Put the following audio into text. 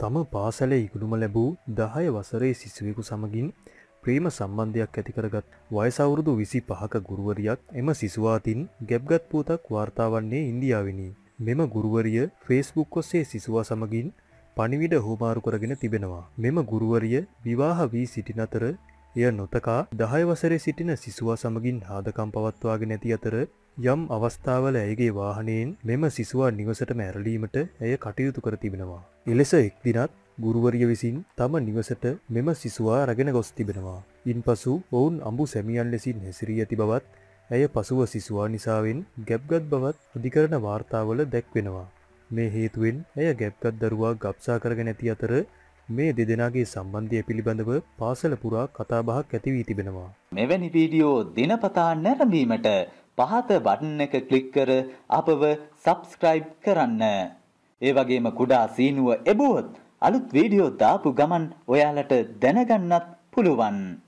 තම පාසලේ ඉගෙනුම ලැබූ 10 වසරේ සිසුවෙකු සමගින් ප්‍රේම සම්බන්ධයක් ඇති කරගත් වයස අවුරුදු 25ක ගුරුවරියක් එම සිසුවා අතින් ගැබ්ගත් පුවතක් වාර්තා වන්නේ ඉන්දියාවෙනි. මෙම ගුරුවරිය Facebook ඔස්සේ සිසුවා සමගින් පණිවිඩ හුවමාරු කරගෙන තිබෙනවා. මෙම ගුරුවරිය විවාහ වී සිටින අතර එය නොතකා 10 වසරේ සිටින සිසුවා සමගින් හාදකම් පවත්වාගෙන ඇති අතර යම් අවස්ථාවල ඇයගේ වාහනයෙන් මෙම සිසුවා නිවසටම ඇරලීමට ඇය කටයුතු කර තිබෙනවා. එලෙස එක් දිනක් ගුරුවරිය විසින් තම නිවසට මෙම සිසුවා රැගෙන ගොස් තිබෙනවා. ඉන්පසු ඔවුන් අඹු සැමියන් ලෙසින් හැසිරී ඇති බවත් ඇය පසුව සිසුවා නිසාවෙන් ගැබ්ගත් බවත් අධිකරණ වාර්තාවල දැක්වෙනවා. මේ හේතුවෙන් ඇය ගැබ්ගත් දරුවා ගබ්සා කරගෙන ඇති අතර මේ දෙදෙනාගේ සම්බන්ධය පිළිබඳව පාසල පුරා කතාබහක් ඇති වී තිබෙනවා. මෙවැනි වීඩියෝ දිනපතා නැරඹීමට පහත බටන් එක ක්ලික් කර අපව සබ්ස්ක්‍රයිබ් කරන්න. ඒ වගේම කුඩා සීනුව එබුවොත් අලුත් වීඩියෝ දාපු ගමන් ඔයාලට දැනගන්නත් පුළුවන්.